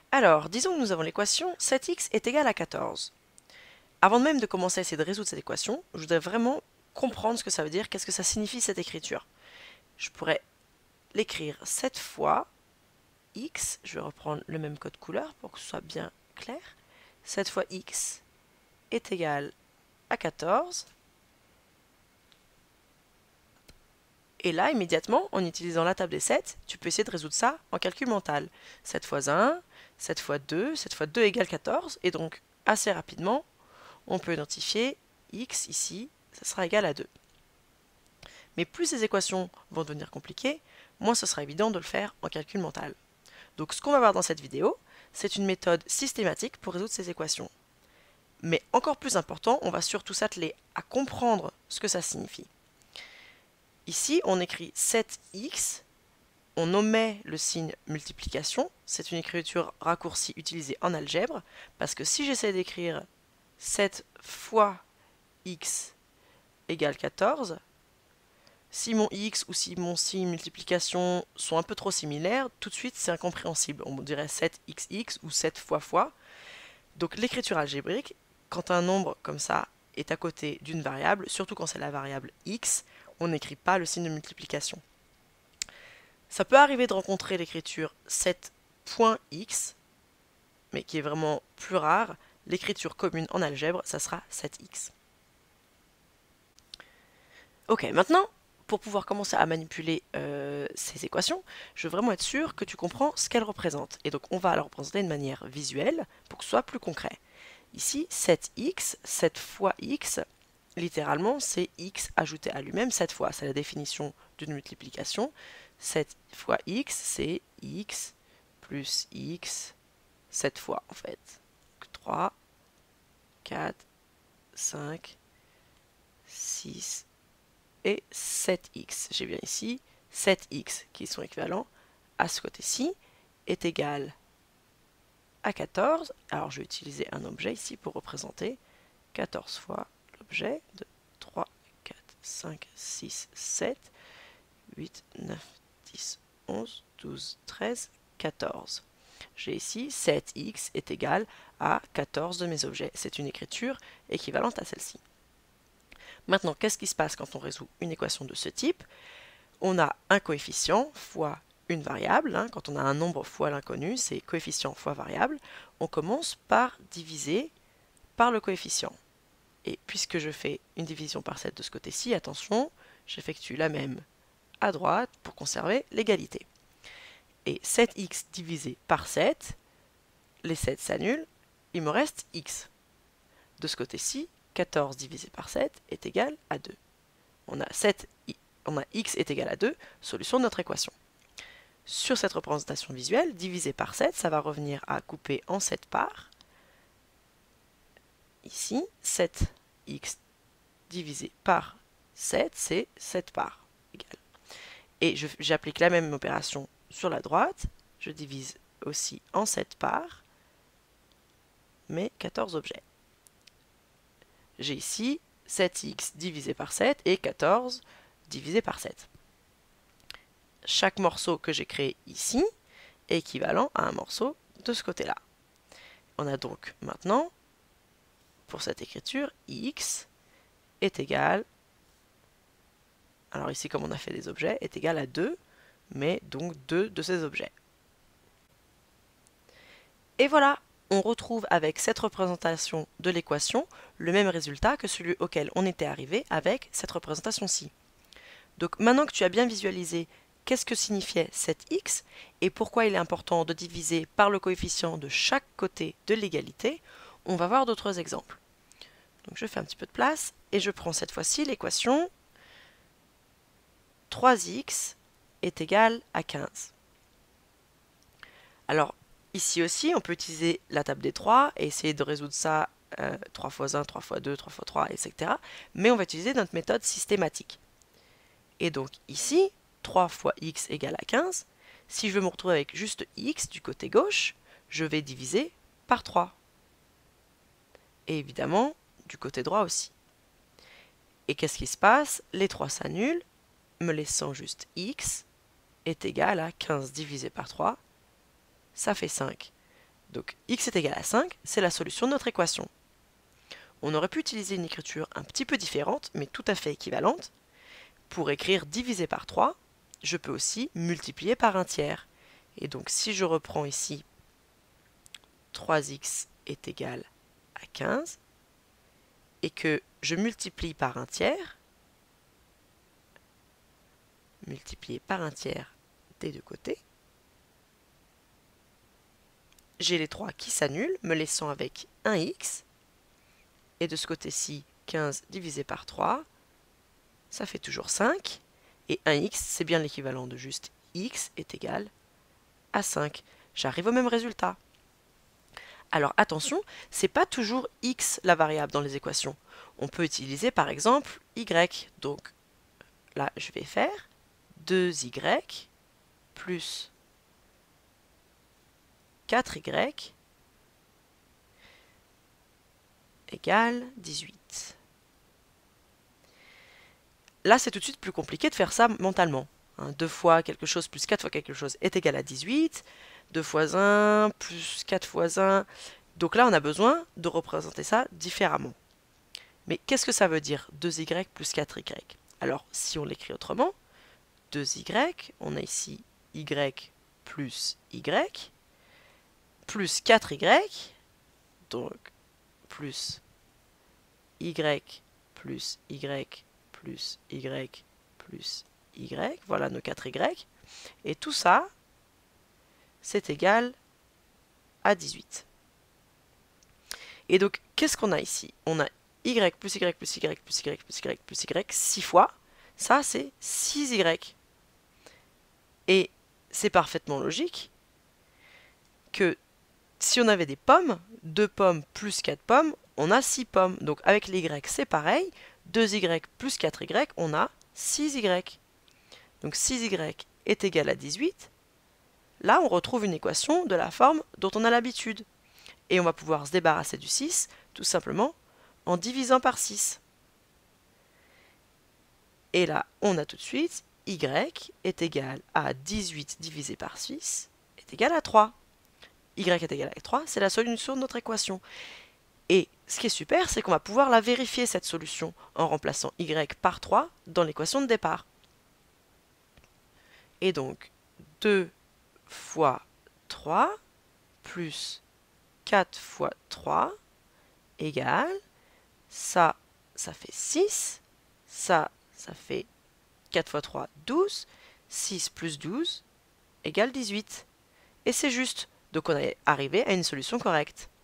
Alors, disons que nous avons l'équation 7x est égal à 14. Avant même de commencer à essayer de résoudre cette équation, je voudrais vraiment comprendre ce que ça veut dire, qu'est-ce que ça signifie cette écriture. Je pourrais l'écrire 7 fois x, je vais reprendre le même code couleur pour que ce soit bien clair. 7 fois x est égal à 14. Et là, immédiatement, en utilisant la table des 7, tu peux essayer de résoudre ça en calcul mental. 7 fois 1, 7 fois 2, 7 fois 2 égale 14. Et donc, assez rapidement, on peut identifier x ici, ça sera égal à 2. Mais plus ces équations vont devenir compliquées, moins ce sera évident de le faire en calcul mental. Donc ce qu'on va voir dans cette vidéo, c'est une méthode systématique pour résoudre ces équations. Mais encore plus important, on va surtout s'atteler à comprendre ce que ça signifie. Ici, on écrit 7x, on omet le signe multiplication, c'est une écriture raccourcie utilisée en algèbre, parce que si j'essaie d'écrire 7 fois x égale 14, si mon x ou si mon signe multiplication sont un peu trop similaires, tout de suite c'est incompréhensible. On dirait 7xx ou 7 fois. Donc l'écriture algébrique, quand un nombre comme ça est à côté d'une variable, surtout quand c'est la variable x, on n'écrit pas le signe de multiplication. Ça peut arriver de rencontrer l'écriture 7.x, mais qui est vraiment plus rare. L'écriture commune en algèbre, ça sera 7x. Ok, maintenant, pour pouvoir commencer à manipuler ces équations, je veux vraiment être sûr que tu comprends ce qu'elles représentent. Et donc on va les représenter de manière visuelle pour que ce soit plus concret. Ici, 7x, 7 fois x, littéralement c'est x ajouté à lui-même 7 fois. C'est la définition d'une multiplication. 7 fois x, c'est x plus x 7 fois en fait. 3, 4, 5, 6, et 7x. J'ai bien ici 7x qui sont équivalents à ce côté-ci est égal à 14. Alors je vais utiliser un objet ici pour représenter 14 fois l'objet de 3, 4, 5, 6, 7, 8, 9, 10, 11, 12, 13, 14. J'ai ici 7x est égal à 14 de mes objets. C'est une écriture équivalente à celle-ci. Maintenant, qu'est-ce qui se passe quand on résout une équation de ce type? On a un coefficient fois une variable. Quand on a un nombre fois l'inconnu, c'est coefficient fois variable. On commence par diviser par le coefficient. Et puisque je fais une division par 7 de ce côté-ci, attention, j'effectue la même à droite pour conserver l'égalité. Et 7x divisé par 7, les 7 s'annulent, il me reste x. De ce côté-ci, 14 divisé par 7 est égal à 2. On a x est égal à 2, solution de notre équation. Sur cette représentation visuelle, divisé par 7, ça va revenir à couper en 7 parts. Ici, 7x divisé par 7, c'est 7 parts égale. Et j'applique la même opération sur la droite. Je divise aussi en 7 parts mes 14 objets. J'ai ici 7x divisé par 7 et 14 divisé par 7. Chaque morceau que j'ai créé ici est équivalent à un morceau de ce côté-là. On a donc maintenant, pour cette écriture, x est égal, alors ici comme on a fait des objets, est égal à 2, mais donc 2 de ces objets. Et voilà, on retrouve avec cette représentation de l'équation le même résultat que celui auquel on était arrivé avec cette représentation-ci. Donc maintenant que tu as bien visualisé qu'est-ce que signifiait cet x et pourquoi il est important de diviser par le coefficient de chaque côté de l'égalité, on va voir d'autres exemples. Donc je fais un petit peu de place et je prends cette fois-ci l'équation 3x est égal à 15. Alors ici aussi, on peut utiliser la table des 3 et essayer de résoudre ça 3 fois 1, 3 fois 2, 3 fois 3, etc. Mais on va utiliser notre méthode systématique. Et donc ici, 3 fois x égale à 15. Si je veux me retrouver avec juste x du côté gauche, je vais diviser par 3. Et évidemment, du côté droit aussi. Et qu'est-ce qui se passe? Les 3 s'annulent, me laissant juste x est égal à 15 divisé par 3, ça fait 5. Donc x est égal à 5, c'est la solution de notre équation. On aurait pu utiliser une écriture un petit peu différente, mais tout à fait équivalente. Pour écrire divisé par 3, je peux aussi multiplier par un tiers. Et donc si je reprends ici 3x est égal à 15, et que je multiplie par un tiers, multiplié par un tiers des deux côtés, j'ai les 3 qui s'annulent, me laissant avec 1x, et de ce côté-ci, 15 divisé par 3, ça fait toujours 5, et 1x, c'est bien l'équivalent de juste x est égal à 5. J'arrive au même résultat. Alors attention, c'est pas toujours x la variable dans les équations. On peut utiliser par exemple y. Donc là, je vais faire 2y plus 4y égale 18. Là, c'est tout de suite plus compliqué de faire ça mentalement. 2 fois quelque chose plus 4 fois quelque chose est égal à 18. 2 fois 1 plus 4 fois 1. Donc là, on a besoin de représenter ça différemment. Mais qu'est-ce que ça veut dire 2y plus 4y? Alors, si on l'écrit autrement, 2y, on a ici y plus 4y, donc plus y plus y plus y plus y, voilà nos 4y, et tout ça, c'est égal à 18. Et donc, qu'est-ce qu'on a ici? On a y plus y plus y plus y plus y plus y 6 fois, ça c'est 6y. Et c'est parfaitement logique que si on avait des pommes, 2 pommes plus 4 pommes, on a 6 pommes. Donc avec les y, c'est pareil. 2y plus 4y, on a 6y. Donc 6y est égal à 18. Là, on retrouve une équation de la forme dont on a l'habitude. Et on va pouvoir se débarrasser du 6, tout simplement, en divisant par 6. Et là, on a tout de suite y est égal à 18 divisé par 6 est égal à 3. Y est égal à 3, c'est la solution de notre équation. Et ce qui est super, c'est qu'on va pouvoir la vérifier, cette solution, en remplaçant y par 3 dans l'équation de départ. Et donc, 2 fois 3 plus 4 fois 3 égale, ça fait 6, ça fait 4 fois 3, 12, 6 plus 12 égale 18. Et c'est juste, donc on est arrivé à une solution correcte.